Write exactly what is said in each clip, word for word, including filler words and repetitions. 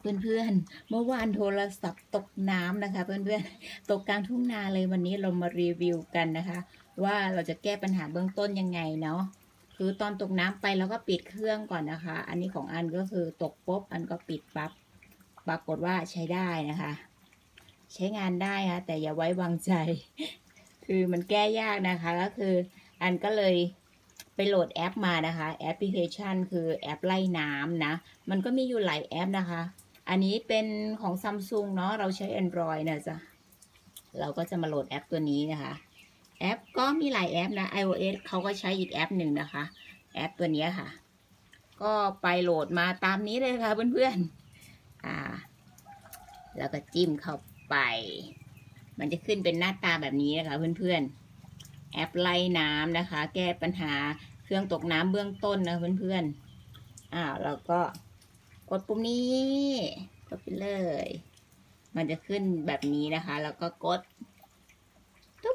เพื่อนๆเมื่อวานโทรศัพท์ตกน้ำนะคะเพื่อนๆตกกลางทุ่งนาเลยวันนี้เรามารีวิวกันนะคะว่าเราจะแก้ปัญหาเบื้องต้นยังไงเนาะคือตอนตกน้ำไปเราก็ปิดเครื่องก่อนนะคะอันนี้ของอันก็คือตกปุ๊บอันก็ปิดปั๊บปรากฏว่าใช้ได้นะคะใช้งานได้ค่ะแต่อย่าไว้วางใจคือมันแก้ยากนะคะก็คืออันก็เลยไปโหลดแอปมานะคะแอปพลิเคชันคือแอปไล่น้ำนะมันก็มีอยู่หลายแอปนะคะอันนี้เป็นของ Samsung เนาะเราใช้ Android นะจ๊ะเราก็จะมาโหลดแอปตัวนี้นะคะแอปก็มีหลายแอปนะ iOS เขาก็ใช้อีกแอปหนึ่งนะคะแอปตัวนี้ค่ะก็ไปโหลดมาตามนี้เลยค่ะเพื่อนๆอ่าแล้วก็จิ้มเข้าไปมันจะขึ้นเป็นหน้าตาแบบนี้นะคะเพื่อนๆแอปไล่น้ำนะคะแก้ปัญหาเครื่องตกน้ำเบื้องต้นนะเพื่อนๆอ้าวแล้วก็กดปุ่มนี้กดไปเลยมันจะขึ้นแบบนี้นะคะแล้วก็กดตุ๊บ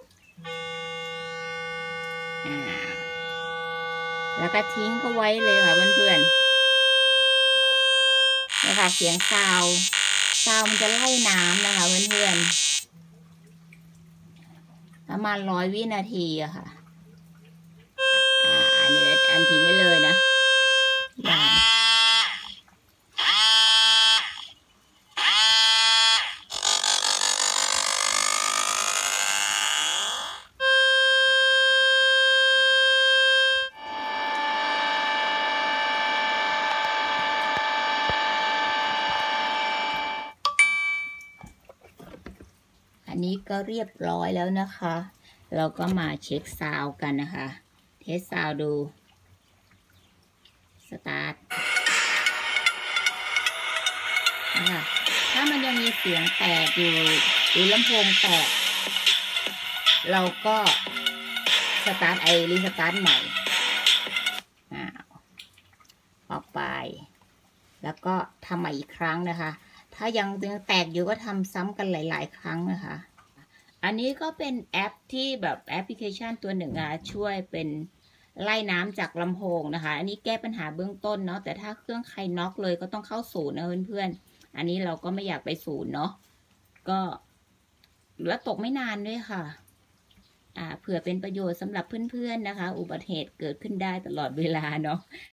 อ่าแล้วก็ทิ้งเขาไว้เลยค่ะเพื่อนๆนะคะเสียงซาวซาวมันจะไล่น้ำนะคะเพื่อนๆประมาณร้อยวินาทีอะค่ะอ่าอันนี้อันทิ้งไว้เลยนะอย่างอันนี้ก็เรียบร้อยแล้วนะคะเราก็มาเช็คซาวกันนะคะเทสซาวดูสตาร์ทนะคะถ้ามันยังมีเสียงแตกอยู่หรือลำโพงแตกเราก็สตาร์ทไอรีสตาร์ทใหม่อ่าออกไปแล้วก็ทำใหม่อีกครั้งนะคะถ้ายังยังแตกอยู่ก็ทำซ้ำกันหลายๆครั้งนะคะอันนี้ก็เป็นแอปที่แบบแอปพลิเคชันตัวหนึ่งอ่ะช่วยเป็นไล่น้ำจากลำโพงนะคะอันนี้แก้ปัญหาเบื้องต้นเนาะแต่ถ้าเครื่องใครน็อกเลยก็ต้องเข้าศูนย์นะเพื่อนๆอันนี้เราก็ไม่อยากไปศูนย์เนาะก็แล้วตกไม่นานด้วยค่ะอ่าเผื่อเป็นประโยชน์สำหรับเพื่อนๆนะคะอุบัติเหตุเกิดขึ้นได้ตลอดเวลาเนาะ